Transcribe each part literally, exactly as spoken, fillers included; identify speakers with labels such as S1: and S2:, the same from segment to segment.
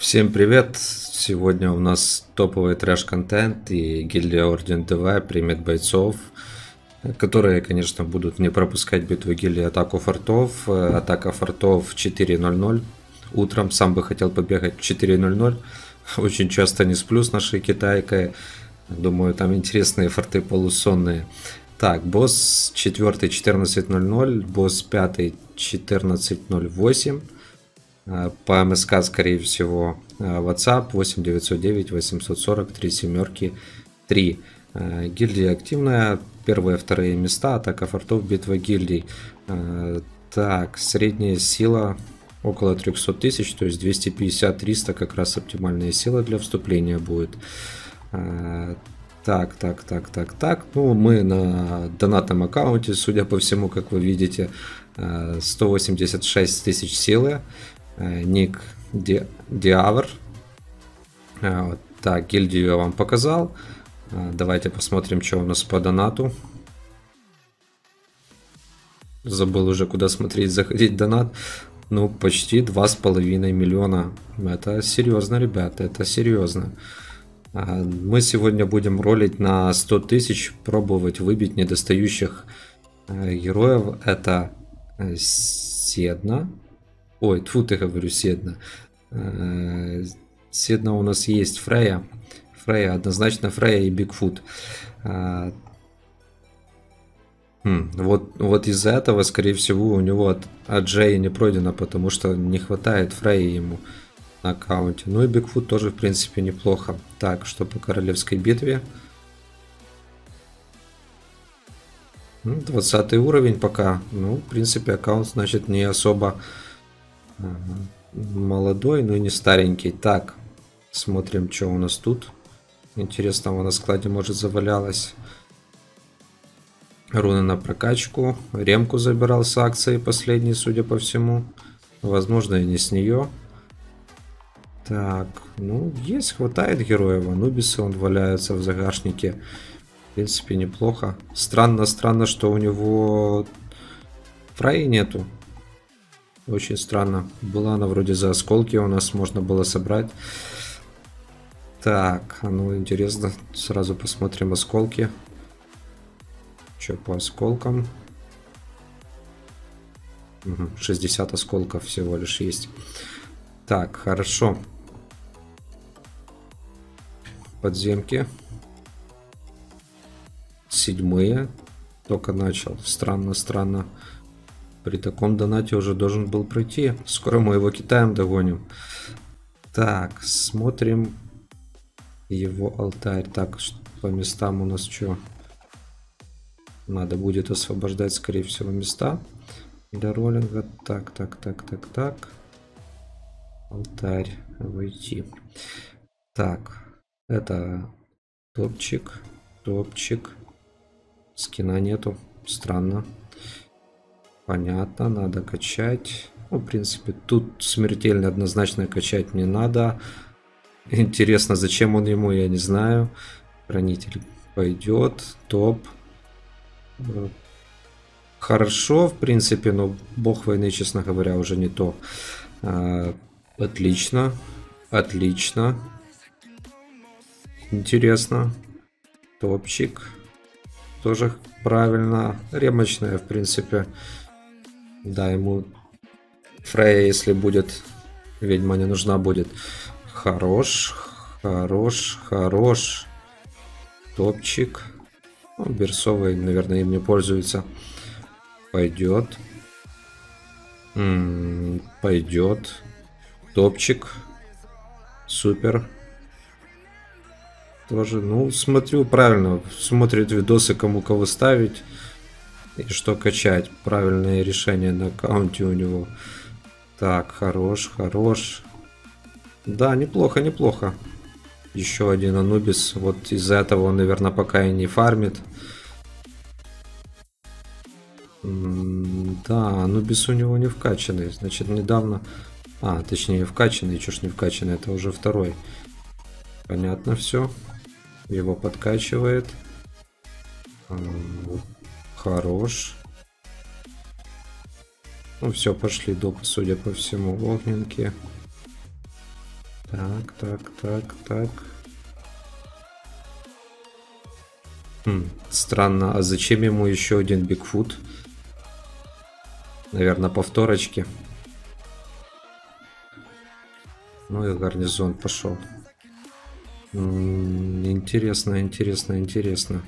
S1: Всем привет! Сегодня у нас топовый трэш-контент, и гильдия Орден ТВ примет бойцов, которые, конечно, будут не пропускать битву гильдии Атаку Фортов. Атака Фортов четыре ноль ноль. Утром сам бы хотел побегать в четыре ноль ноль. Очень часто не сплю с нашей китайкой. Думаю, там интересные форты полусонные. Так, босс четвертый четырнадцать ноль ноль, босс пятый четырнадцать ноль восемь. По МСК, скорее всего, WhatsApp восемь девятьсот девять восемьсот сорок три семерки три. Гильдия активная, первые, вторые места, атака фортов, битва гильдий. Так, средняя сила около триста тысяч, то есть двести пятьдесят — триста как раз оптимальная сила для вступления будет. Так, так, так, так, так. Ну, мы на донатном аккаунте, судя по всему, как вы видите, сто восемьдесят шесть тысяч силы. Ник Ди... Диавр. Так, гильдию я вам показал. Давайте посмотрим, что у нас по донату. Забыл уже, куда смотреть, заходить донат. Ну, почти два с половиной миллиона. Это серьезно, ребята, это серьезно. Мы сегодня будем ролить на сто тысяч, пробовать выбить недостающих героев. Это Седна. Ой, тьфу, ты, говорю, Седна. Седна у нас есть, Фрея. Фрея, однозначно Фрея и Бигфут. Хм, вот, вот из-за этого, скорее всего, у него от, от Джея не пройдено, потому что не хватает Фреи ему на аккаунте. Ну и Бигфут тоже, в принципе, неплохо. Так, что по королевской битве? двадцатый уровень пока. Ну, в принципе, аккаунт, значит, не особо молодой, но и не старенький. Так, смотрим, что у нас тут интересного на складе, может, завалялось. Руны на прокачку. Ремку забирал с акции последней, судя по всему. Возможно, и не с нее. Так, ну, есть, хватает героев. Анубисы, он валяется в загашнике. В принципе, неплохо. Странно, странно, что у него Фраи нету. Очень странно. Была она вроде за осколки, у нас можно было собрать. Так, ну интересно. Сразу посмотрим осколки. Что по осколкам? Угу, шестьдесят осколков всего лишь есть. Так, хорошо. Подземки. Седьмые. Только начал. Странно, странно. При таком донате уже должен был пройти. Скоро мы его Китаем догоним. Так, смотрим его алтарь. Так, по местам у нас что? Надо будет освобождать, скорее всего, места для роллинга. Так, так, так, так, так. Алтарь. Войти. Так, это топчик. Топчик. Скина нету. Странно. Понятно, надо качать. Ну, в принципе, тут смертельно однозначно качать не надо. Интересно, зачем он ему, я не знаю. Хранитель пойдет. Топ. Хорошо, в принципе, но бог войны, честно говоря, уже не то. А, отлично. Отлично. Интересно. Топчик. Тоже правильно. Ремочная, в принципе. Да, ему Фрея, если будет, ведьма не нужна будет. Хорош, хорош, хорош. Топчик. Ну, берсовый, наверное, им не пользуется. Пойдет. М-м, пойдет. Топчик. Супер. Тоже, ну, смотрю правильно. Смотрит видосы, кому кого ставить. И что качать. Правильное решение на аккаунте у него. Так, хорош, хорош. Да, неплохо, неплохо. Еще один Анубис. Вот из-за этого он, наверное, пока и не фармит. Да, Анубис у него не вкачанный. Значит, недавно... А, точнее, вкачанный. Чё ж не вкачанный? Это уже второй. Понятно все. Его подкачивает. Хорош. Ну все, пошли допы, судя по всему, огненки. Так, так, так, так. Хм, странно, а зачем ему еще один Бигфут? Наверное, повторочки. Ну и гарнизон пошел. М-м, интересно, интересно, интересно.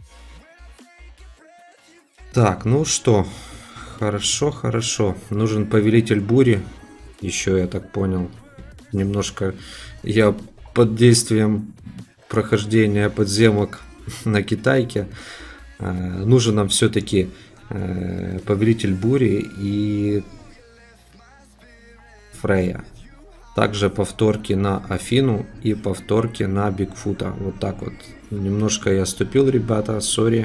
S1: Так, ну что, хорошо, хорошо. Нужен повелитель бури. Еще, я так понял. Немножко я под действием прохождения подземок на китайке. Э, нужен нам все-таки э, повелитель бури и Фрея. Также повторки на Афину и повторки на Бигфута. Вот так вот. Немножко я ступил, ребята, сори.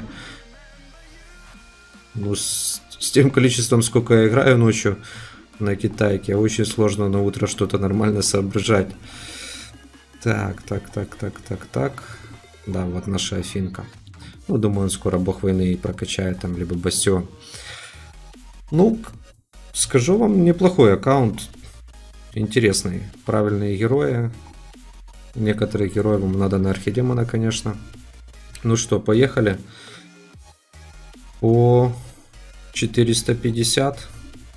S1: Ну, с, с тем количеством, сколько я играю ночью на китайке, очень сложно на утро что-то нормально соображать. Так, так, так, так, так, так. Да, вот наша Афинка. Ну, думаю, он скоро бог войны и прокачает там, либо бастион. Ну, скажу вам, неплохой аккаунт. Интересный. Правильные герои. Некоторых героев вам надо на архидемона, конечно. Ну что, поехали. По четыреста пятьдесят.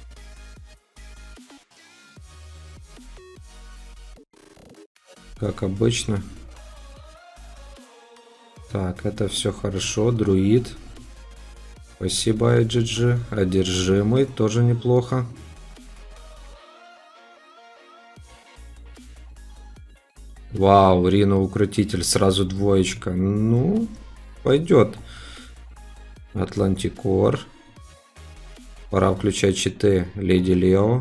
S1: Как обычно. Так, это все хорошо. Друид. Спасибо, ай джи джи. Одержимый. Тоже неплохо. Вау, Рино укротитель. Сразу двоечка. Ну, пойдет. Атлантикор. Пора включать читы. Леди Лео.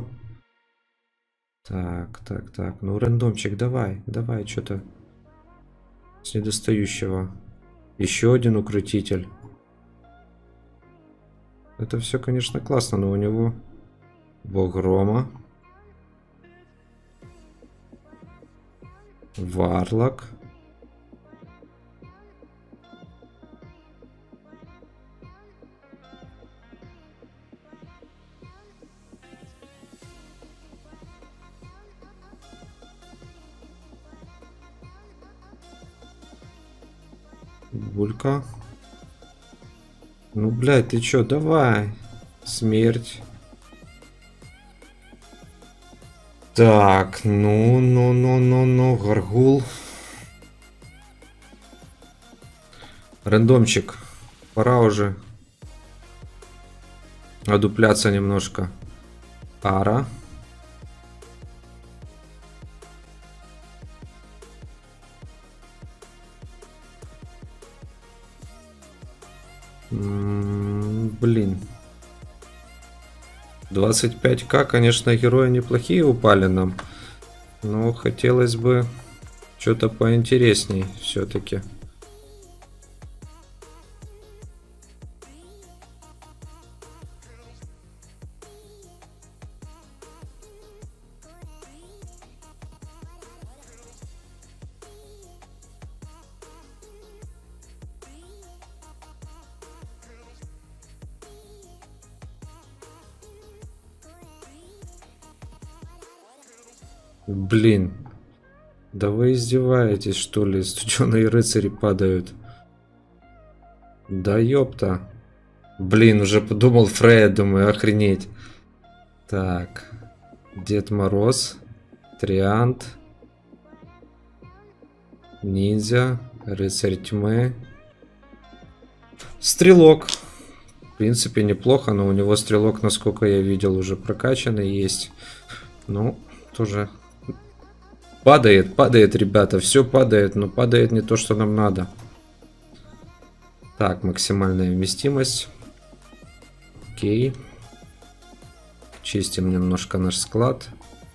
S1: Так, так, так. Ну, рандомчик, давай. Давай, что-то с недостающего. Еще один укротитель. Это все, конечно, классно, но у него бог грома. Варлок. Булька. Ну, блядь, ты чё, давай. Смерть. Так, ну, ну, ну, ну, ну, Гаргул. Рандомчик. Пора уже одупляться немножко. Ара. М-м, блин. двадцать пять ка, конечно, герои неплохие упали нам. Но хотелось бы что-то поинтересней все-таки. Блин. Да вы издеваетесь, что ли? Студеные рыцари падают. Да ёпта. Блин, уже подумал Фрея, думаю, охренеть. Так. Дед Мороз. Триант. Ниндзя. Рыцарь тьмы. Стрелок. В принципе, неплохо, но у него стрелок, насколько я видел, уже прокачанный есть. Ну, тоже... Падает, падает, ребята, все падает, но падает не то, что нам надо. Так, максимальная вместимость. Окей. Чистим немножко наш склад.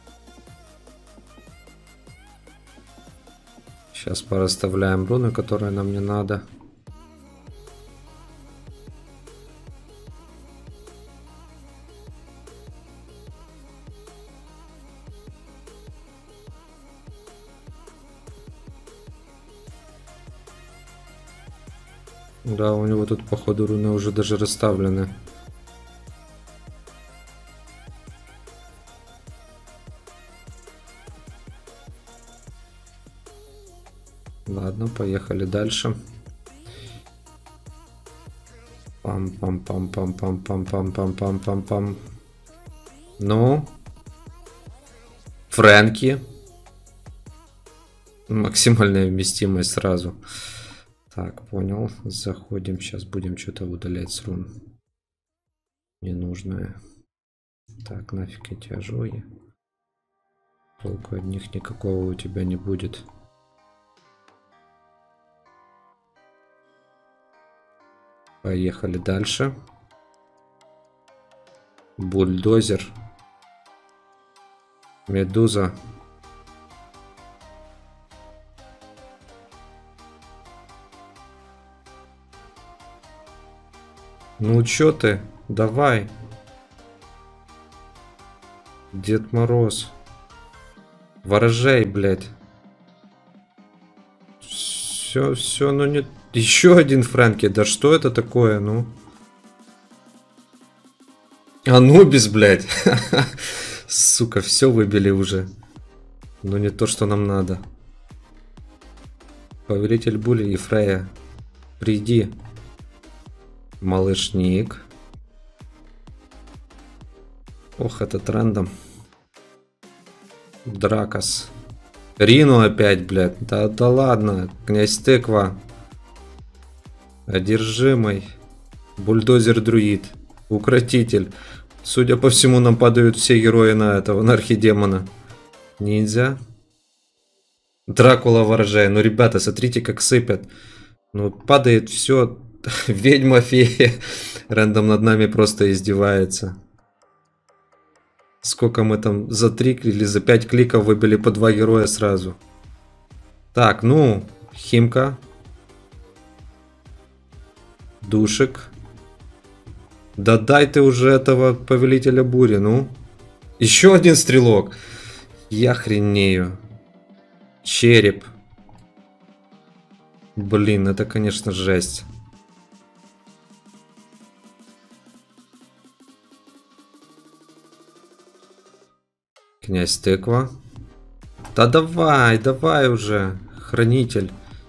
S1: Сейчас порасставляем руны, которые нам не надо. Да, у него тут, походу, руны уже даже расставлены. Поехали дальше. Пам-пам-пам-пам-пам-пам-пам-пам-пам-пам. Ну. Фрэнки. Максимальная вместимость сразу. Так, понял. Заходим. Сейчас будем что-то удалять с рун. Ненужное. Так, нафиг эти ожоги. Толку от них никакого у тебя не будет. Поехали дальше. Бульдозер. Медуза. Ну чё ты? Давай. Дед Мороз. Ворожей, блядь. Все, все, ну нет. Еще один Фрэнки. Да что это такое, ну? Анубис, блядь. Сука, все выбили уже. Но не то, что нам надо. Повелитель Були и Фрея. Приди. Малышник. Ох, этот рандом. Дракос. Рину опять, блядь. Да, да ладно. Князь Тыква. Одержимый. Бульдозер-друид. Укротитель. Судя по всему, нам падают все герои на этого, на архидемона. Ниндзя. Дракула ворожая. Ну, ребята, смотрите, как сыпят. Ну, падает все. Ведьма, фея. Рэндом над нами просто издевается. Сколько мы там за три или за пять кликов выбили по два героя сразу. Так, ну, Химка. Душек. Да дай ты уже этого повелителя бури, ну. Еще один стрелок. Я хренею. Череп. Блин, это, конечно, жесть. Князь Тыква. Да давай, давай уже. Хранитель.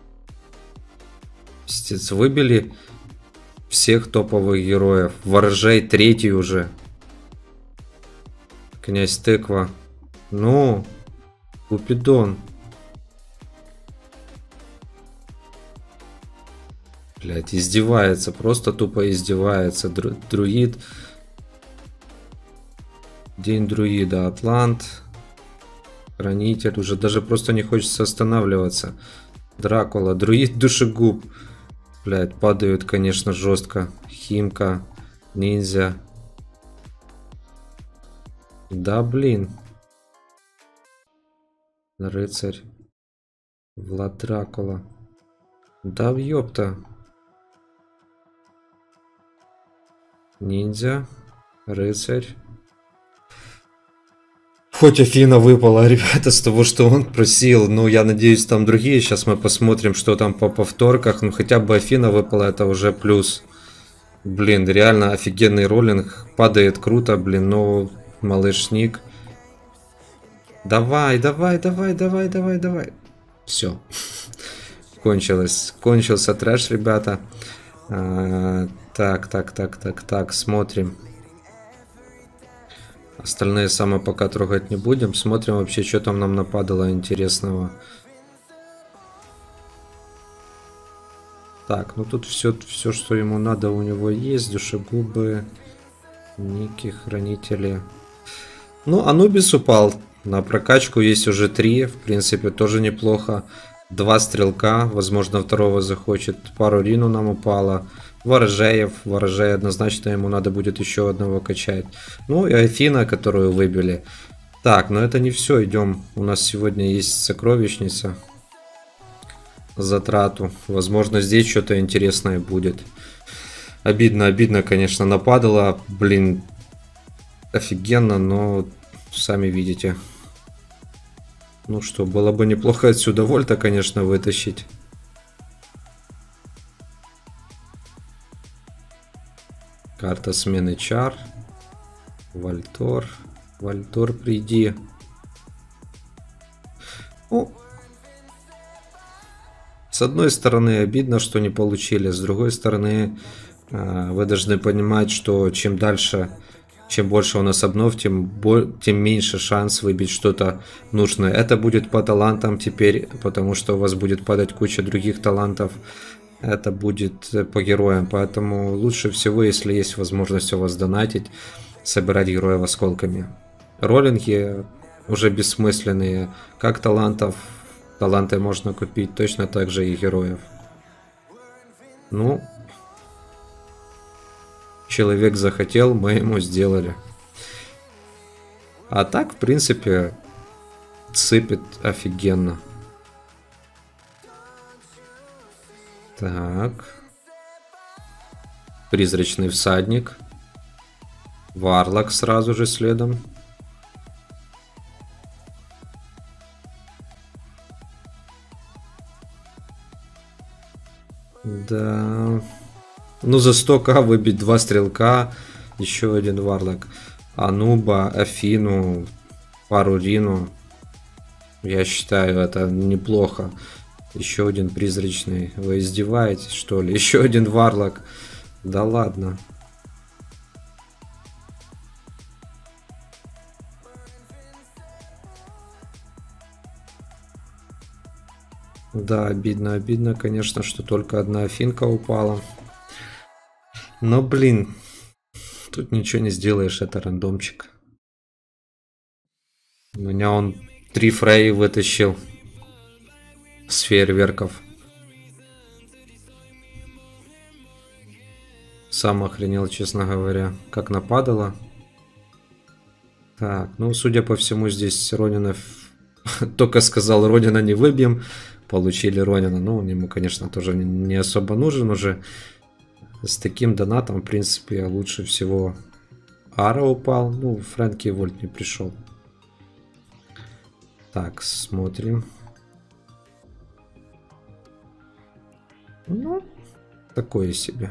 S1: Пиздец, выбили всех топовых героев. Ворожей третий уже. Князь Тыква. Ну, Купидон. Блять, издевается. Просто тупо издевается. Дру друид. День друида. Атлант. Хранитель. Уже даже просто не хочется останавливаться. Дракула. Друид душегуб. Блять, падают, конечно, жестко. Химка. Ниндзя. Да, блин. Рыцарь. Влад Дракула. Да, ёпта. Ниндзя. Рыцарь. Хоть Афина выпала, ребята, с того, что он просил. Ну, я надеюсь, там другие. Сейчас мы посмотрим, что там по повторках. Ну, хотя бы Афина выпала, это уже плюс. Блин, реально офигенный роллинг. Падает круто, блин, ну, малышник. Давай, давай, давай, давай, давай, давай. Все. Кончилось. Кончился трэш, ребята. А, так, так, так, так, так, смотрим. Остальные самые пока трогать не будем. Смотрим вообще, что там нам нападало интересного. Так, ну тут все, все, что ему надо, у него есть. Душегубы, ники, хранители. Ну, Анубис упал. На прокачку есть уже три. В принципе, тоже неплохо. Два стрелка. Возможно, второго захочет. Пару Рину нам упало. Ворожеев. Ворожей однозначно ему надо будет еще одного качать. Ну и Афина, которую выбили. Так, но это не все. Идем. У нас сегодня есть сокровищница. Затрату. Возможно, здесь что-то интересное будет. Обидно, обидно, конечно, нападало. Блин, офигенно, но сами видите. Ну что, было бы неплохо отсюда Вольта, конечно, вытащить. Карта смены чар. Вальтор. Вальтор, приди. О! одной стороны обидно, что не получили, с другой стороны вы должны понимать, что чем дальше, чем больше у нас обнов, тем, тем меньше шанс выбить что-то нужное. Это будет по талантам теперь, потому что у вас будет падать куча других талантов. Это будет по героям, поэтому лучше всего, если есть возможность у вас донатить, собирать героев осколками. Роллинги уже бессмысленные. Как талантов, таланты можно купить, точно так же и героев. Ну, человек захотел, мы ему сделали. А так, в принципе, сыпет офигенно. Так. Призрачный всадник. Варлок сразу же следом. Да. Ну, за сто ка выбить два стрелка. Еще один варлок. Ануба, Афину, пару Рину. Я считаю, это неплохо. Еще один призрачный. Вы издеваетесь, что ли? Еще один варлок. Да ладно. Да, обидно, обидно, конечно, что только одна Афинка упала. Но, блин, тут ничего не сделаешь, это рандомчик. У меня он три Фреи вытащил с фейерверков. Сам охренел, честно говоря, как нападало. Так, ну, судя по всему, здесь Ронинов только сказал, Ронина не выбьем. Получили Ронина. Ну, он ему, конечно, тоже не особо нужен уже. С таким донатом, в принципе, лучше всего Ара упал. Ну, Фрэнки Вольт не пришел. Так, смотрим. Ну, такое себе.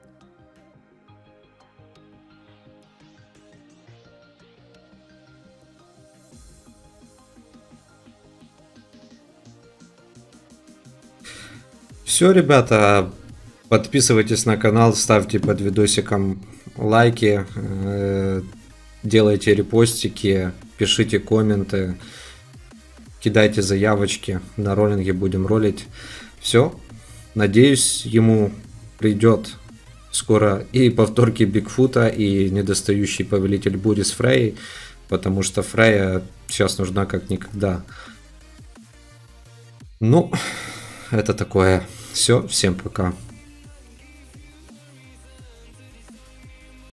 S1: Все, ребята, подписывайтесь на канал, ставьте под видосиком лайки, делайте репостики, пишите комменты, кидайте заявочки, на роллинге будем ролить. Все, надеюсь, ему придет скоро и повторки Бигфута, и недостающий повелитель бури с Фрей, потому что Фрея сейчас нужна как никогда. Ну, это такое. Все, всем пока.